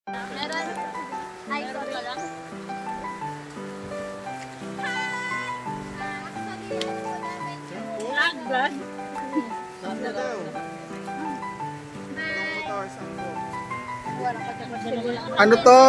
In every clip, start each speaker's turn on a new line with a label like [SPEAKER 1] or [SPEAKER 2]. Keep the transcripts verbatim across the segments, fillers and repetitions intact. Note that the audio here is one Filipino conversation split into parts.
[SPEAKER 1] Meron. Ay, ito lang. Vlog, vlog.
[SPEAKER 2] Ano to?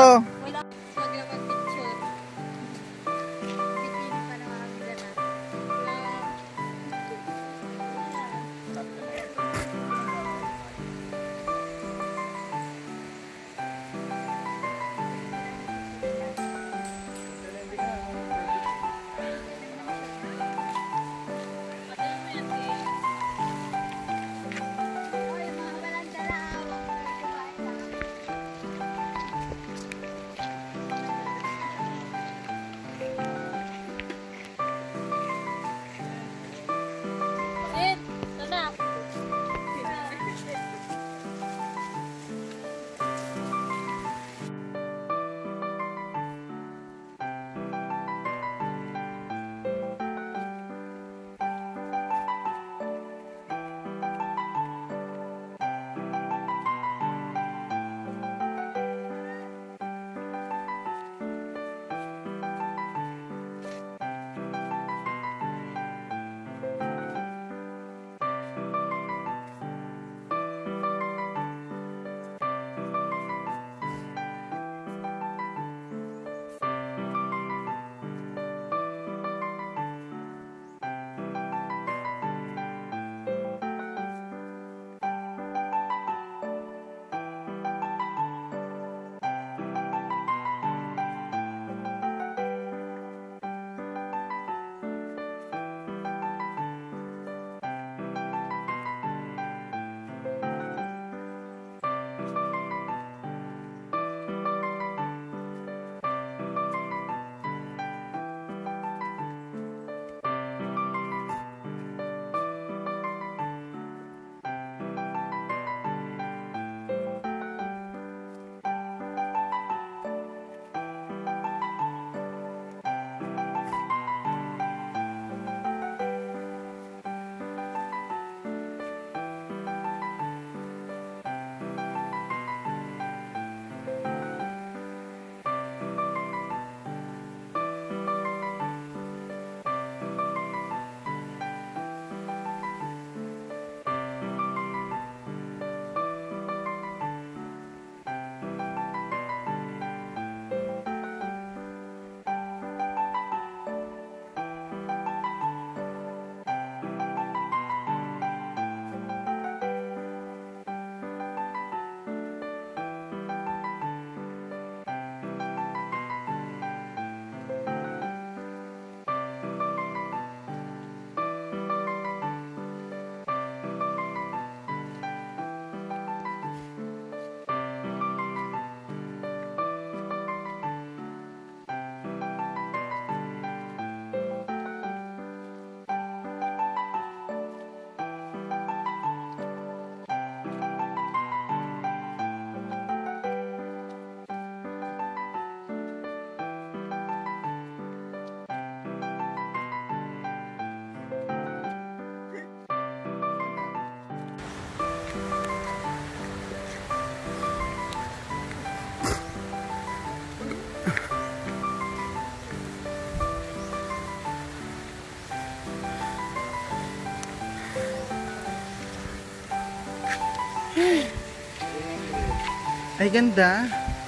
[SPEAKER 2] Ay, ganda.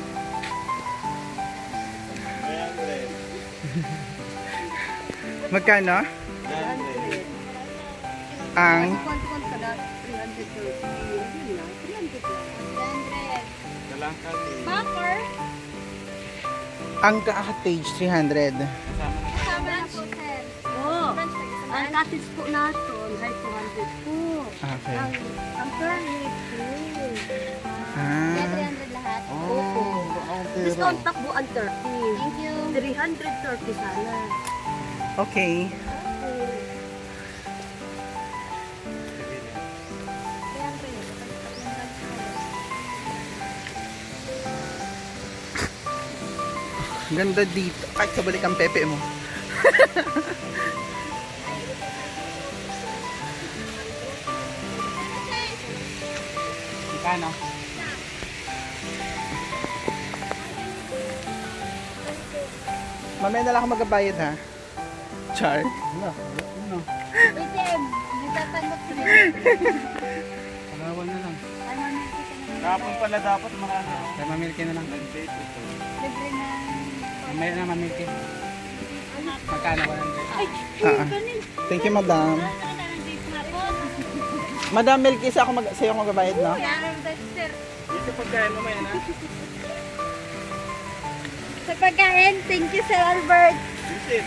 [SPEAKER 2] Magkano? Ang
[SPEAKER 1] Bumper.
[SPEAKER 2] ang cottage three hundred.
[SPEAKER 1] Kasama na po, sir.
[SPEAKER 3] Oh, ang cottage po natin ay two hundred po.
[SPEAKER 2] Okay.
[SPEAKER 3] Ang, ang permit po.
[SPEAKER 2] Ah.
[SPEAKER 1] three hundred lahat.
[SPEAKER 3] Opo. Discount takbuan thirty.
[SPEAKER 1] Thank you.
[SPEAKER 3] three hundred thirty sana.
[SPEAKER 2] Okay. Ganda dito. Ay, kabalik ang pepe mo. Kano? Mamaya na lang ako magbabayad ha. Char.
[SPEAKER 4] Wala. Wala.
[SPEAKER 1] A T M. Nagtatanggap ko din.
[SPEAKER 4] Pagawan na lang.
[SPEAKER 1] Ay, mamilki ka na.
[SPEAKER 5] Kapon pala dapat marami.
[SPEAKER 4] Kaya mamilki na lang.
[SPEAKER 1] Libre na.
[SPEAKER 4] Mamaya na mamilki. Magkano ba lang?
[SPEAKER 2] Ah, ah. Thank you, madam. Madam Milky, sa ako mag sa'yo ako magbabayad, no?
[SPEAKER 1] Yan, sir.
[SPEAKER 5] Dito pagkain mamaya na.
[SPEAKER 1] Sa pagkain, thank you, Sir Albert.
[SPEAKER 5] Visit.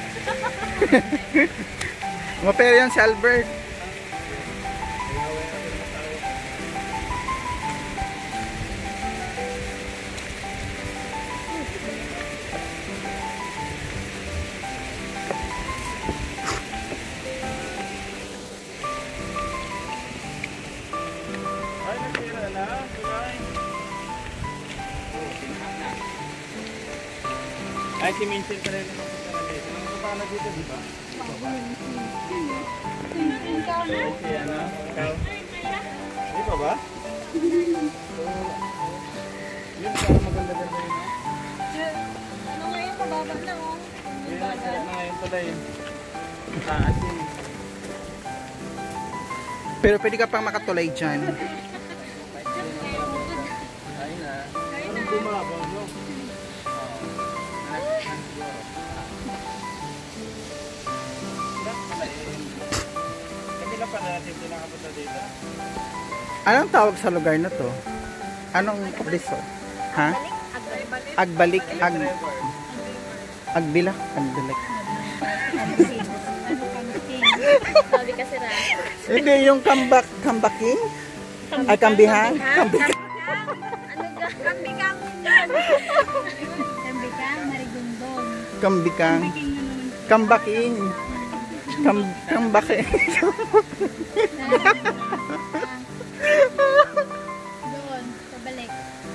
[SPEAKER 2] Mapera yan si Albert.
[SPEAKER 5] Ay, nasira na. Kulay. Ay, si Mincel pa rin naman sa dito. Ano pa na dito, di ba? Si ano? Ikaw? Di ba ba? Yun, parang maganda-ganda yun.
[SPEAKER 1] Ano ngayon, mababa na, oh.
[SPEAKER 5] Yun, nasira na ngayon pala yun. Taas yun.
[SPEAKER 2] Pero pwede ka pang makatulay dyan.
[SPEAKER 5] Ay na. Parang bumabaw, no? Kanila pa natin din nakapunta dito.
[SPEAKER 2] Anong tawag sa lugar na to? Anong resort? Ha? Agbalik. Ag Agbilak. Agbilak.
[SPEAKER 1] Sabi kasi na.
[SPEAKER 2] Hindi, yung kambak, kambaking? Ay, kambihan? Kambihan.
[SPEAKER 1] Ano ga? Kambikang. Kambikang, marigundong.
[SPEAKER 2] Kambikang. Kambaking. Kam kambaking.
[SPEAKER 1] Doon, pabalik.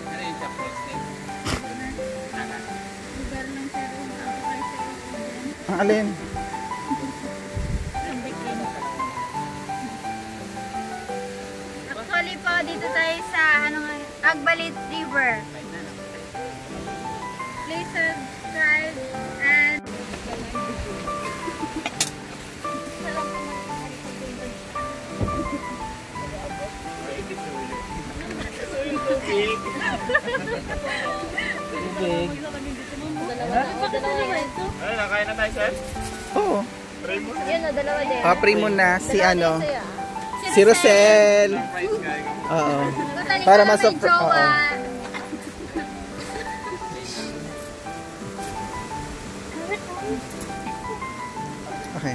[SPEAKER 1] Lugar ng Sir.
[SPEAKER 2] Ang alin?
[SPEAKER 1] Actually po, dito tayo sa ano nga, Agbalit River. Please subscribe and
[SPEAKER 2] Big.
[SPEAKER 5] Ay, nakain na tayo, sir?
[SPEAKER 2] Oo.
[SPEAKER 5] Primo.
[SPEAKER 1] Yun na, dalawa din.
[SPEAKER 2] Ah, primo na si ano?
[SPEAKER 1] Sa'yo.
[SPEAKER 2] Si Rosel.
[SPEAKER 5] Price guy.
[SPEAKER 2] Oo.
[SPEAKER 1] Totally
[SPEAKER 2] Para
[SPEAKER 1] ko na may
[SPEAKER 2] masupr-
[SPEAKER 1] jowa.
[SPEAKER 2] oo. Okay.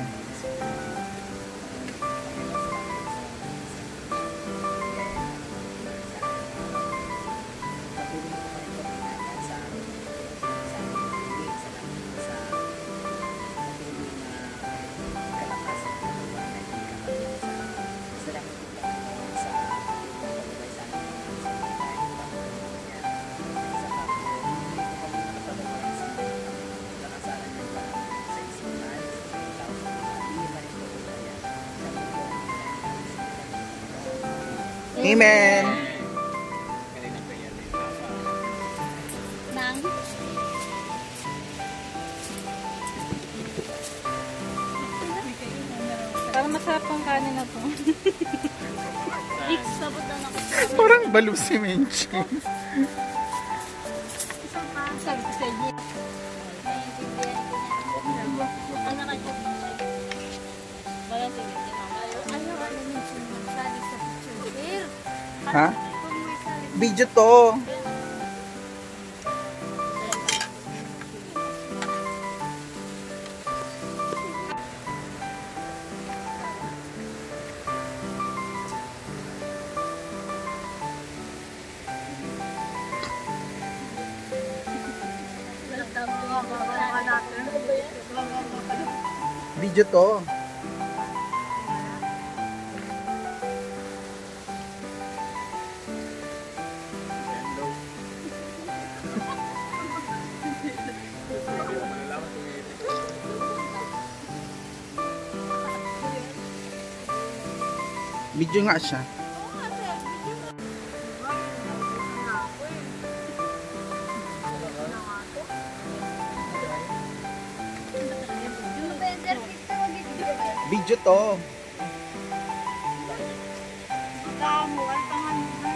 [SPEAKER 2] Amen.
[SPEAKER 1] Nang.
[SPEAKER 3] Parang masarap ang kanin na to.
[SPEAKER 1] X, sabot na ako.
[SPEAKER 2] Parang balo si Menchi.
[SPEAKER 1] Isang pa. Sabi ko sa inyo. Naiintindihan ko niya. Ano ka dyan? Wala si Vicky na kayo. Ano ka naman sinasabi sa picture? Sir,
[SPEAKER 2] Ha?
[SPEAKER 1] kung may sabi
[SPEAKER 2] Video to. Video to. Video nga siya. Video to.
[SPEAKER 3] Kamu, ang tangan mo.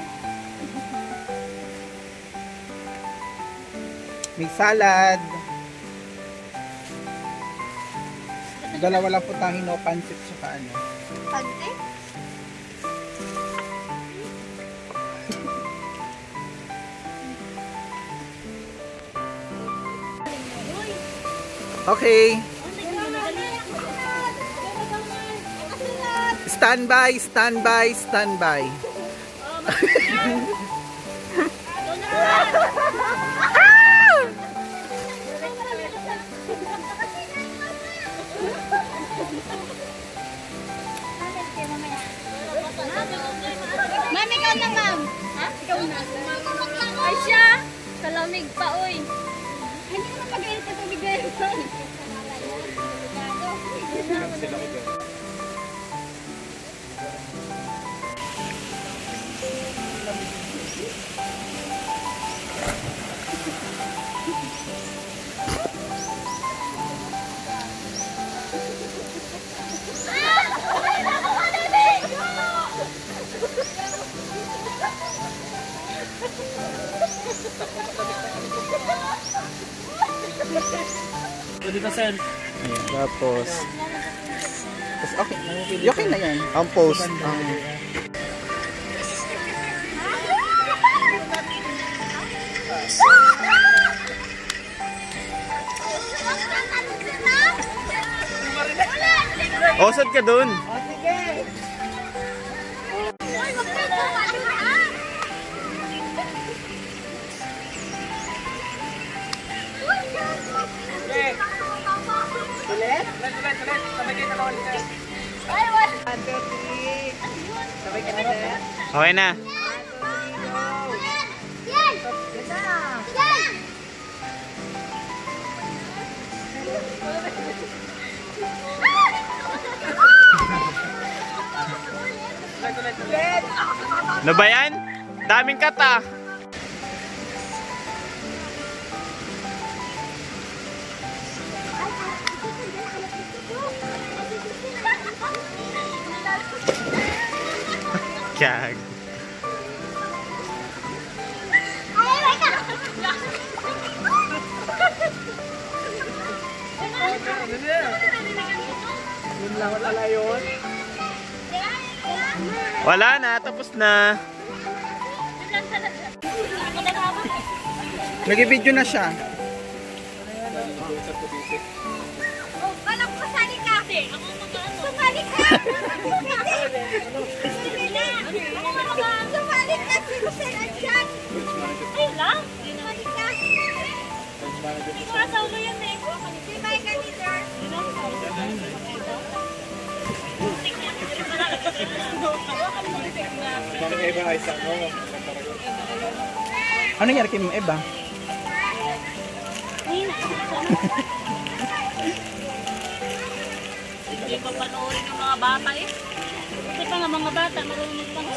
[SPEAKER 2] May salad. Dalawa lang po tangin no, pancit tsaka ano.
[SPEAKER 3] Pagte?
[SPEAKER 2] Okay. Stand by, stand by, stand by.
[SPEAKER 1] Ma'am, ikaw na, ma'am. Ha? Ikaw na. Ay siya! Kalamig pa, uy. Hindi naman pag-init na tubig na yun.
[SPEAKER 5] Pwede na, sir.
[SPEAKER 2] Ayan, tapos. Tapos okay. Okay na yan. Ang post. Ang... Osad ka dun.
[SPEAKER 4] Ulit? Ulit, ulit, ulit. Sabay kayo dalawa ni sir. One, two, three. Sabay kayo na, sir.
[SPEAKER 2] Okay na.
[SPEAKER 4] Ulit, ulit, ulit.
[SPEAKER 2] Ano ba yan? Daming kata. Kag.
[SPEAKER 4] Yun lang, wala yun.
[SPEAKER 2] Wala na, tapos na. Nag-video na siya.
[SPEAKER 1] Oh, balak ko sali ka. Ako mag-ano. Sumali ka. Sumali ka. Sir, andyan. Ayun lang. Sumali ka. Hindi ko asawa yan eh. Sibay ka ni sir.
[SPEAKER 5] Parang iba ay sa mo.
[SPEAKER 2] Ano nangyari kay Ma'am Eva?
[SPEAKER 1] Hindi ko panoorin ng mga bata eh. Kasi pa nga mga bata, marunong pa nga.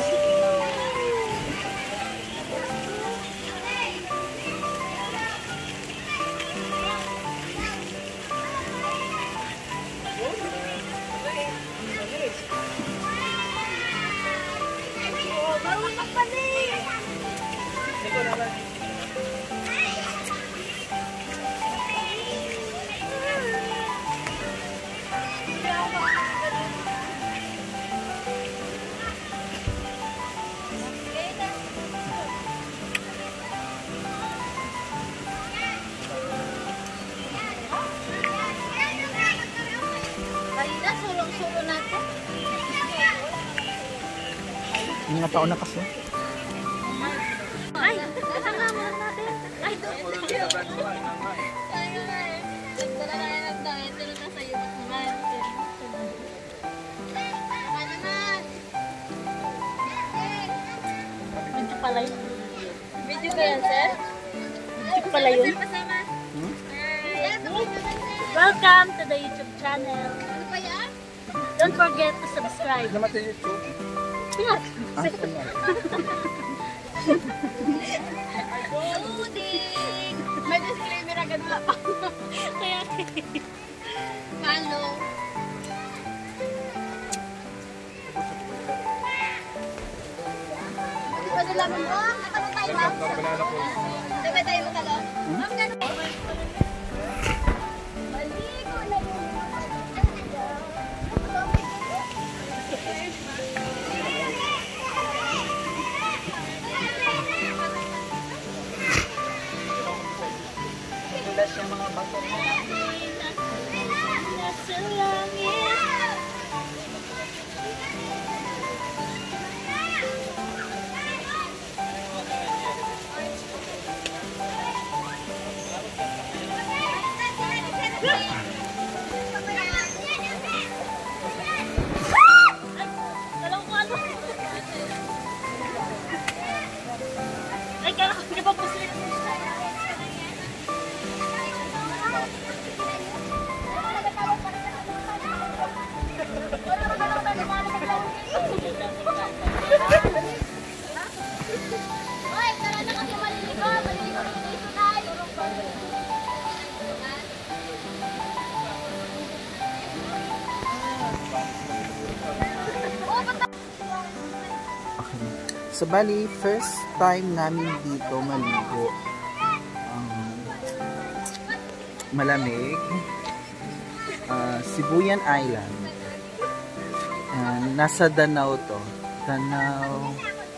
[SPEAKER 1] Oh, marunong pa din! Kanina, sulong-sulo natin.
[SPEAKER 2] Yung mga tao na kasi.
[SPEAKER 1] Ay, kasama mo natin. Ay, doon. Ay, ay. Nagdala na yan ng damit. Tulog na sa'yo. Naman. Ano naman? Video pala yun. Video ba yan, sir? Video pala yun.
[SPEAKER 2] Hmm?
[SPEAKER 1] Welcome to the YouTube channel.
[SPEAKER 3] Ano pa yan?
[SPEAKER 1] Don't forget to subscribe.
[SPEAKER 2] Naman sa YouTube.
[SPEAKER 1] Yeah.
[SPEAKER 2] Ah, kanya.
[SPEAKER 3] Uding! May disclaimer agad wala pa.
[SPEAKER 1] Kaya,
[SPEAKER 3] Follow.
[SPEAKER 1] sabi mo, nakalong tayo ba? Sabay tayo makalong? Ma'am, gano'n ba? Maligo na yun.
[SPEAKER 2] Tulas yung mga bato mo.
[SPEAKER 1] Nasa langit. Ay, kaya hindi pa po sila. Hoy, tara na kasi maliligo. Maliligo na dito tayo.
[SPEAKER 2] So, bali, first time namin dito maligo. Um, malamig. Uh, Sibuyan Island. Uh, nasa Danau to. Danau.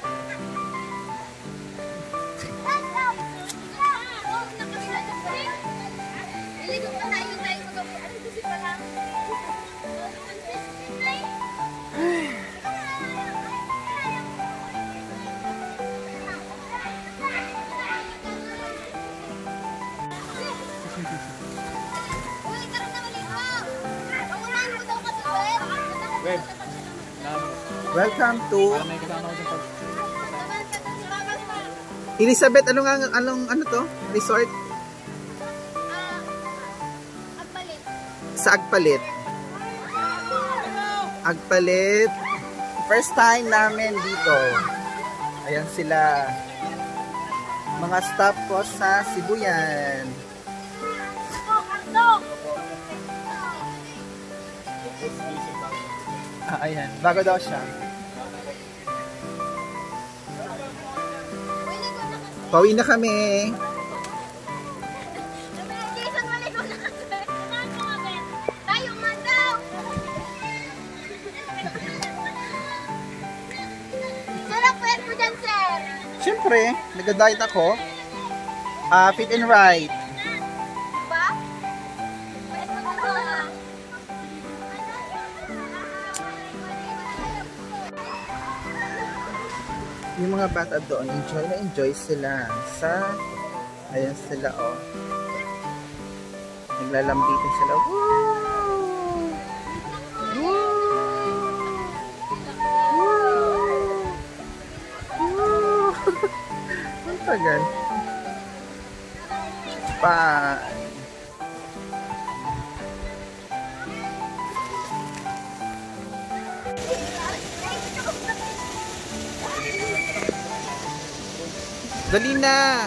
[SPEAKER 5] Web.
[SPEAKER 2] Welcome to
[SPEAKER 5] May kasama ko sa pag...
[SPEAKER 2] Elizabeth. Anong, anong, ano to? Resort? Sa Agpalit. Agpalit. First time namin dito. Ayan sila. Mga staff ko sa Sibuyan. Ah, ayan. Bago daw siya. Pauwi na kami.
[SPEAKER 1] Jason, maligo na kasi. Tayo nga daw. Sarap po yan po dyan, sir.
[SPEAKER 2] Siyempre, nag-diet ako. Ah, fit and right.
[SPEAKER 1] Diba? Pwede mo na ba?
[SPEAKER 2] Yung mga bata doon, enjoy na enjoy sila sa, ayan sila oh. Naglalambitin sila. Woo! Woo! Woo! Woo! Ang tagal. Pa. Dali na!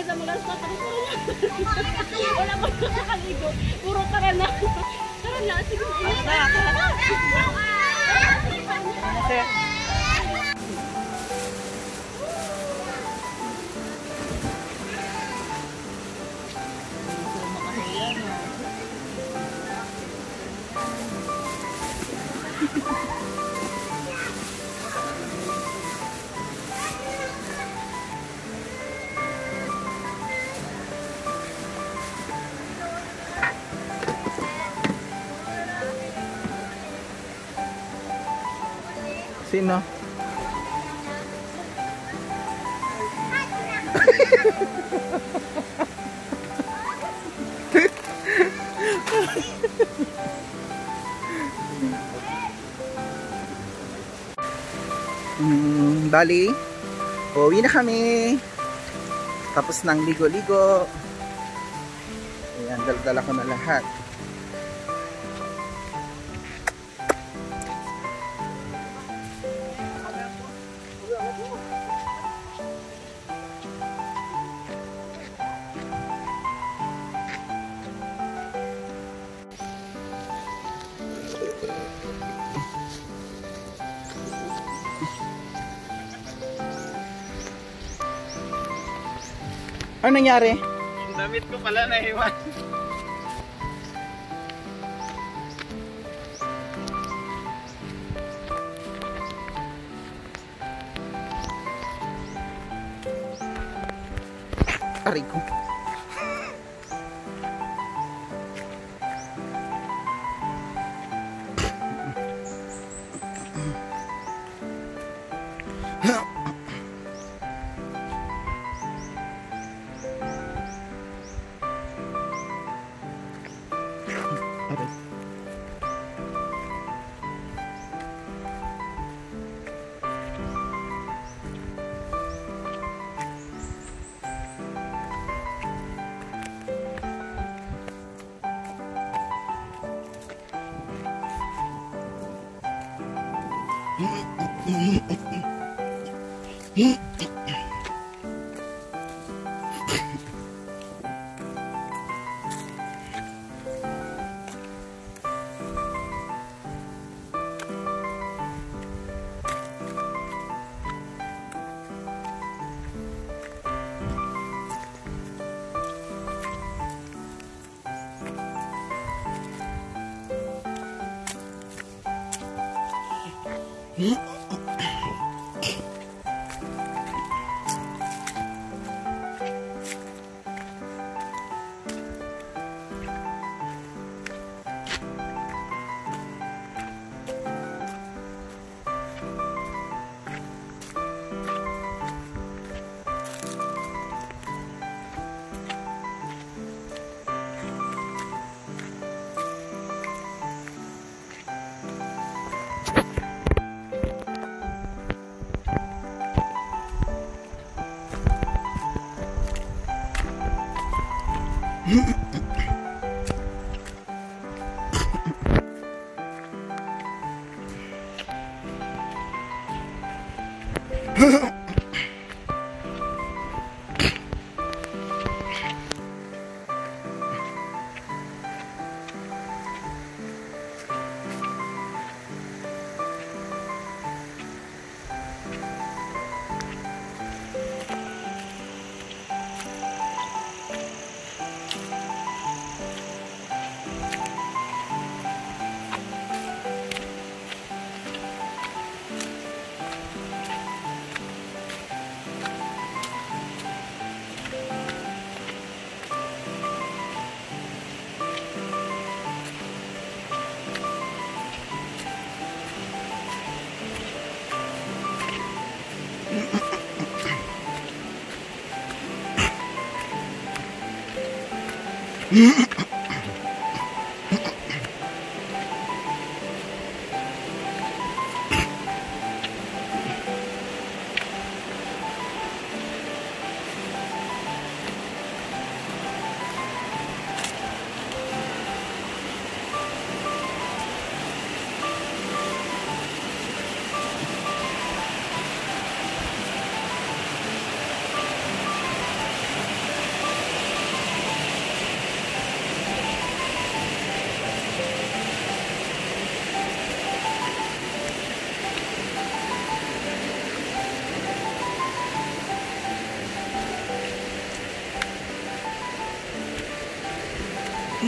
[SPEAKER 1] sa mga spot. Wala mo nakakaligo. Puro karana. Karana. Sige.
[SPEAKER 2] Sir. Sino? Hmm, bali, uwi na kami. Tapos ng ligo-ligo. Ayan, dala-dala ko na lahat. Ano nangyari?
[SPEAKER 5] Yung damit ko pala naiwan.
[SPEAKER 2] Aray ko. Aray.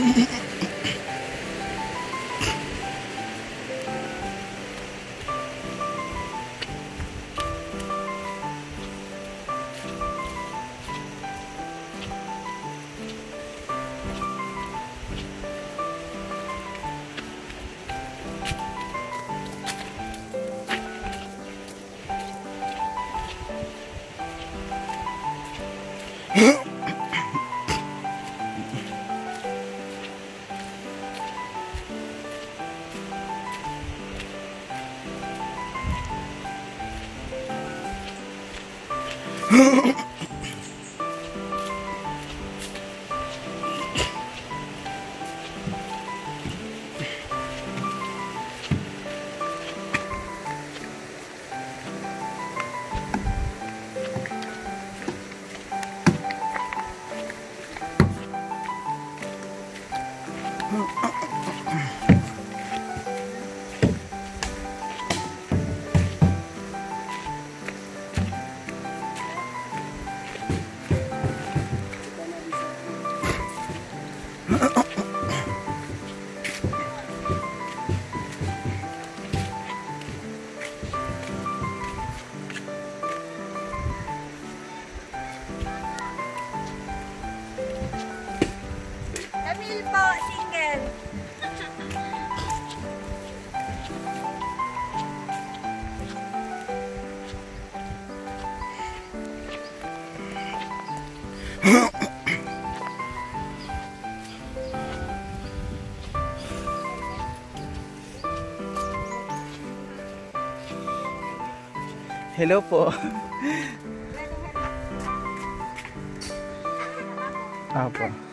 [SPEAKER 3] Camille po, single.
[SPEAKER 2] Hello po. Apo.